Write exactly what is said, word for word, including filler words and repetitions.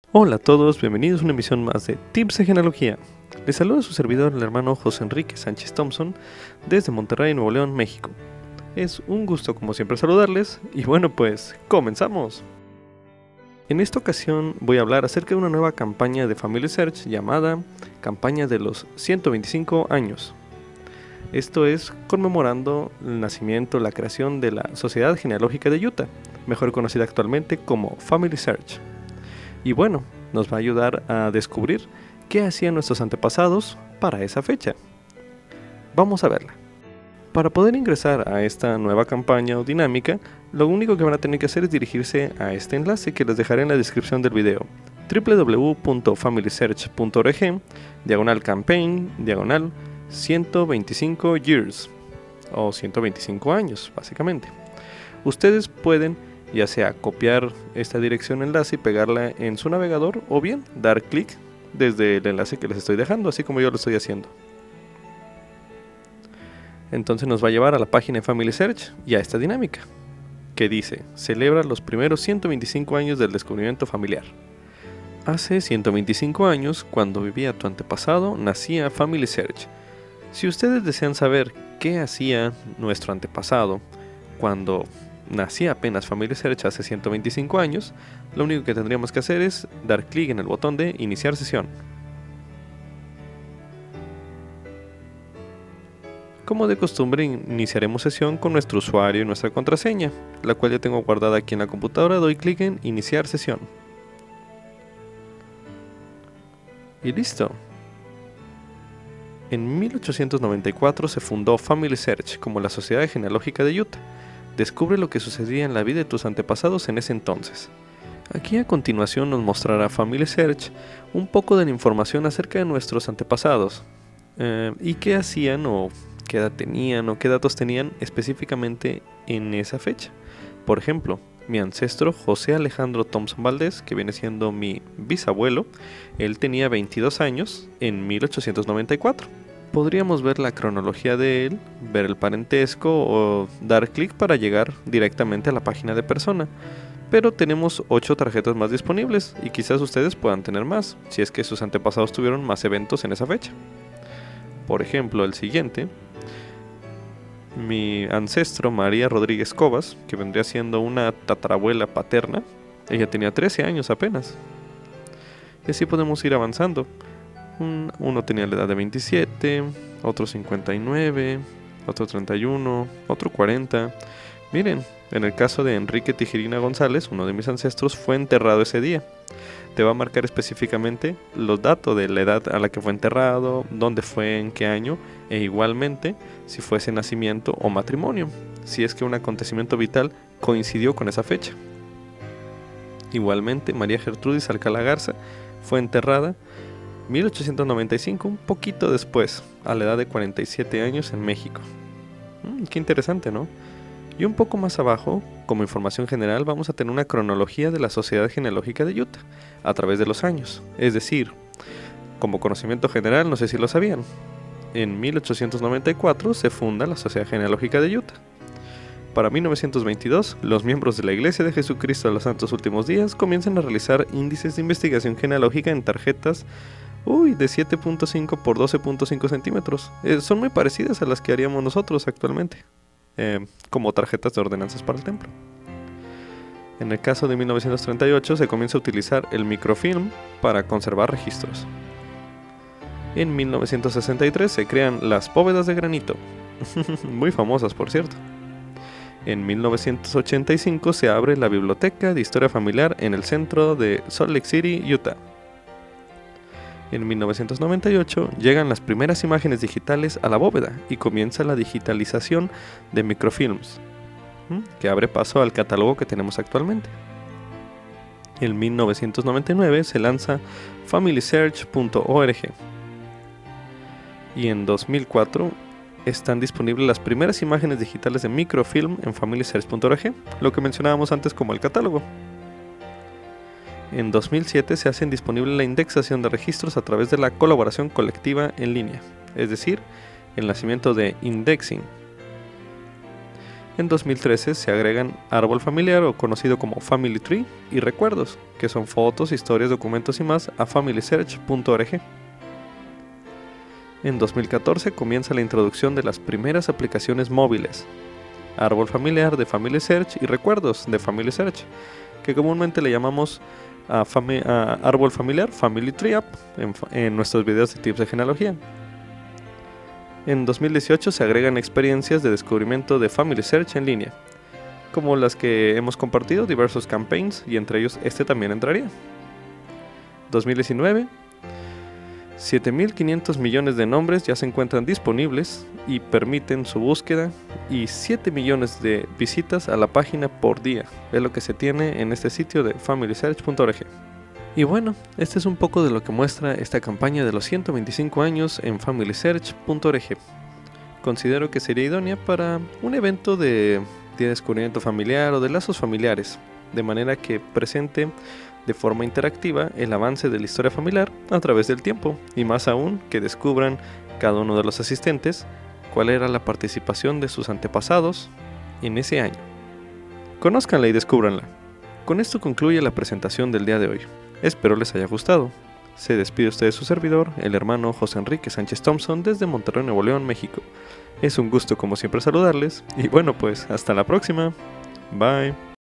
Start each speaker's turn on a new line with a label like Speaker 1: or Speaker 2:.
Speaker 1: Hola a todos, bienvenidos a una emisión más de Tips de Genealogía. Les saluda su servidor, el hermano José Enrique Sánchez Thompson, desde Monterrey, Nuevo León, México. Es un gusto como siempre saludarles, y bueno pues, ¡comenzamos! En esta ocasión voy a hablar acerca de una nueva campaña de Family Search llamada Campaña de los ciento veinticinco años. Esto es conmemorando el nacimiento, la creación de la Sociedad Genealógica de Utah, mejor conocida actualmente como Family Search. Y bueno, nos va a ayudar a descubrir qué hacían nuestros antepasados para esa fecha. Vamos a verla. Para poder ingresar a esta nueva campaña o dinámica, lo único que van a tener que hacer es dirigirse a este enlace que les dejaré en la descripción del video: w w w punto family search punto org, diagonal campaign, diagonal ciento veinticinco years, o ciento veinticinco años, básicamente. Ustedes pueden ya sea copiar esta dirección enlace y pegarla en su navegador, o bien dar clic desde el enlace que les estoy dejando, así como yo lo estoy haciendo. Entonces nos va a llevar a la página de Family Search y a esta dinámica, que dice: celebra los primeros ciento veinticinco años del descubrimiento familiar. Hace ciento veinticinco años, cuando vivía tu antepasado, nacía Family Search. Si ustedes desean saber qué hacía nuestro antepasado cuando nacía apenas Family Search hace ciento veinticinco años, lo único que tendríamos que hacer es dar clic en el botón de iniciar sesión. Como de costumbre, iniciaremos sesión con nuestro usuario y nuestra contraseña, la cual ya tengo guardada aquí en la computadora. Doy clic en iniciar sesión. Y listo. En mil ochocientos noventa y cuatro se fundó Family Search como la Sociedad Genealógica de Utah. Descubre lo que sucedía en la vida de tus antepasados en ese entonces. Aquí a continuación nos mostrará Family Search un poco de la información acerca de nuestros antepasados, eh, y qué hacían o qué edad tenían o qué datos tenían específicamente en esa fecha. Por ejemplo, mi ancestro José Alejandro Thompson Valdés, que viene siendo mi bisabuelo, él tenía veintidós años en mil ochocientos noventa y cuatro. Podríamos ver la cronología de él, ver el parentesco o dar clic para llegar directamente a la página de persona. Pero tenemos ocho tarjetas más disponibles y quizás ustedes puedan tener más, si es que sus antepasados tuvieron más eventos en esa fecha. Por ejemplo, el siguiente, mi ancestro María Rodríguez Cobas, que vendría siendo una tatarabuela paterna, ella tenía trece años apenas. Y así podemos ir avanzando. Uno tenía la edad de veintisiete, otro cincuenta y nueve, otro treinta y uno, otro cuarenta. Miren, en el caso de Enrique Tijerina González, uno de mis ancestros, fue enterrado ese día. Te va a marcar específicamente los datos de la edad a la que fue enterrado, dónde fue, en qué año, e igualmente si fue ese nacimiento o matrimonio, si es que un acontecimiento vital coincidió con esa fecha. Igualmente, María Gertrudis Alcalá Garza fue enterrada mil ochocientos noventa y cinco, un poquito después, a la edad de cuarenta y siete años en México. Mm, qué interesante, ¿no? Y un poco más abajo, como información general, vamos a tener una cronología de la Sociedad Genealógica de Utah a través de los años. Es decir, como conocimiento general, no sé si lo sabían, en mil ochocientos noventa y cuatro se funda la Sociedad Genealógica de Utah. Para mil novecientos veintidós, los miembros de la Iglesia de Jesucristo de los Santos Últimos Días comienzan a realizar índices de investigación genealógica en tarjetas Uy, de siete punto cinco por doce punto cinco centímetros. Eh, son muy parecidas a las que haríamos nosotros actualmente, eh, como tarjetas de ordenanzas para el templo. En el caso de mil novecientos treinta y ocho se comienza a utilizar el microfilm para conservar registros. En mil novecientos sesenta y tres se crean las bóvedas de granito, muy famosas por cierto. En mil novecientos ochenta y cinco se abre la Biblioteca de Historia Familiar en el centro de Salt Lake City, Utah. En mil novecientos noventa y ocho llegan las primeras imágenes digitales a la bóveda y comienza la digitalización de microfilms, que abre paso al catálogo que tenemos actualmente. En mil novecientos noventa y nueve se lanza family search punto org y en dos mil cuatro están disponibles las primeras imágenes digitales de microfilm en family search punto org, lo que mencionábamos antes como el catálogo. En dos mil siete se hace disponible la indexación de registros a través de la colaboración colectiva en línea, es decir, el nacimiento de indexing. En dos mil trece se agregan árbol familiar, o conocido como Family Tree, y recuerdos, que son fotos, historias, documentos y más, a family search punto org. En dos mil catorce comienza la introducción de las primeras aplicaciones móviles, árbol familiar de Family Search y recuerdos de Family Search, que comúnmente le llamamos a, fami a árbol familiar, Family Tree App, en, en nuestros videos de tips de genealogía. En dos mil dieciocho se agregan experiencias de descubrimiento de Family Search en línea, como las que hemos compartido, diversos campaigns, y entre ellos este también entraría. dos mil diecinueve, siete mil quinientos millones de nombres ya se encuentran disponibles y permiten su búsqueda, y siete millones de visitas a la página por día, es lo que se tiene en este sitio de family search punto org. Y bueno, este es un poco de lo que muestra esta campaña de los ciento veinticinco años en family search punto org. Considero que sería idónea para un evento de día de descubrimiento familiar o de lazos familiares, de manera que presente de forma interactiva el avance de la historia familiar a través del tiempo, y más aún que descubran cada uno de los asistentes cuál era la participación de sus antepasados en ese año. Conózcanla y descúbranla. Con esto concluye la presentación del día de hoy. Espero les haya gustado. Se despide usted de su servidor, el hermano José Enrique Sánchez Thompson, desde Monterrey, Nuevo León, México. Es un gusto como siempre saludarles, y bueno pues, hasta la próxima. Bye.